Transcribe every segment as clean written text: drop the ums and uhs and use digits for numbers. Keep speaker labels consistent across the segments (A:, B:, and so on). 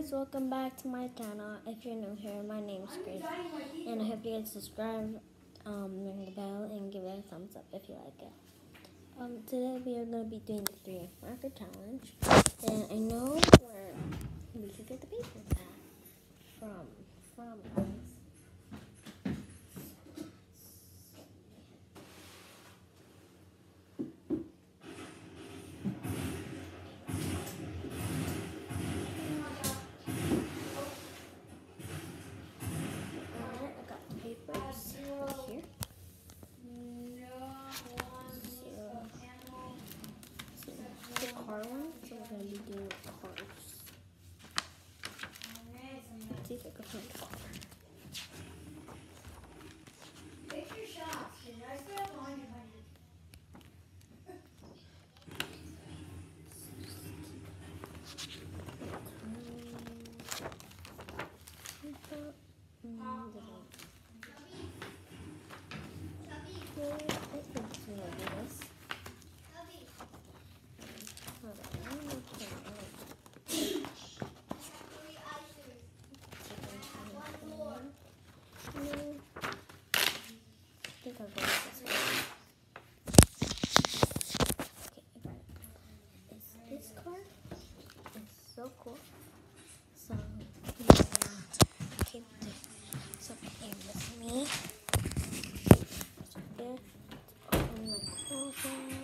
A: guys, welcome back to my channel. If you're new here, my name's Grace, and I hope you guys subscribe, ring the bell, and give it a thumbs up if you like it. Today we are going to be doing the 3 marker challenge, and I know where we could get the papers at from guys. Car one, so we're going to be doing cars. Let's see if I can find a car.
B: Take your shots, because I still have on your money.
A: This car is so cool. So, keep this up here with me. So there, open my closet.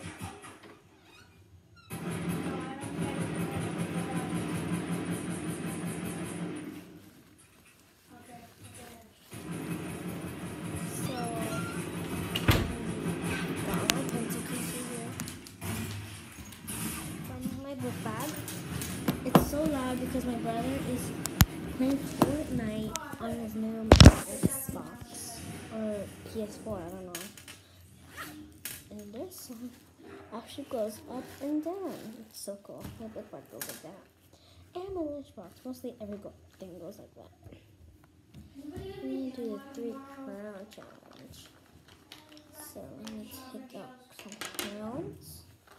A: Book bag. It's so loud because my brother is playing Fortnite on his new Xbox or PS4, I don't know. And this song actually goes up and down. It's so cool. My book bag goes like that. And my lunchbox. Mostly everything goes like that. We need to do the 3 crown challenge. So let me take out some crowns.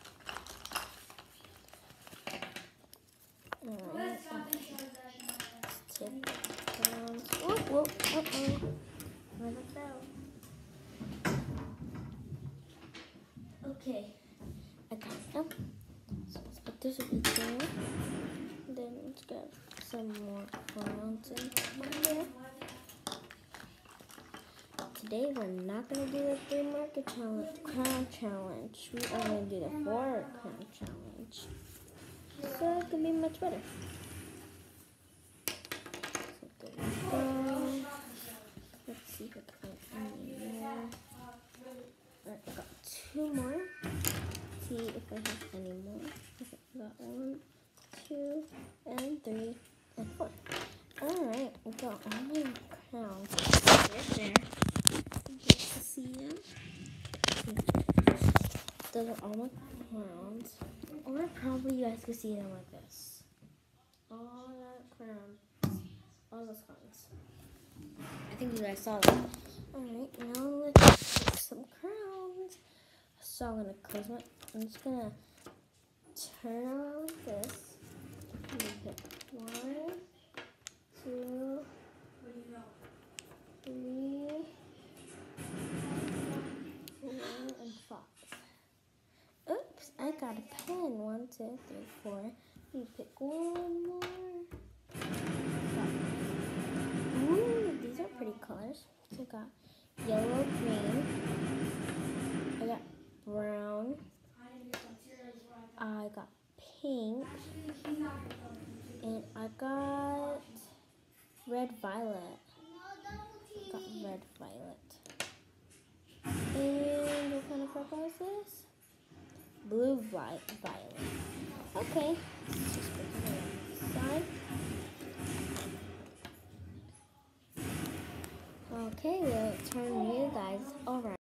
A: Alright, tip down. Whoa, uh-oh. Where did it go? Okay, I got them. So let's put this over there. Then let's grab some more crowns in here. Today we're not going to do the 3 marker crown challenge. We are going to do the 4 crown challenge. So it can be much better. So there we go. Let's see if I can find any more. Alright, I got 2 more. See if I have any more. Okay, I got 1, 2, and 3, and 4. Alright, we got all my crowns right there. You get to see them. Those are all my crowns. Or probably you guys could see them like this. All that crown. All those crowns. I think you guys saw them. Alright, now let's take some crowns. So I'm going to close my... I'm just going to turn around like this. And pick 1, 2, 3, 4, and 5. Oops, I got a pen. 1, 2, 3, 4. You pick 1 more. Ooh, these are pretty colors. So I got yellow, green. I got brown. I got pink. And I got red, violet. I got red, violet. And what kind of purple is this? Blue, violet. Okay, let's just put it on the side. Okay, we'll turn you guys around.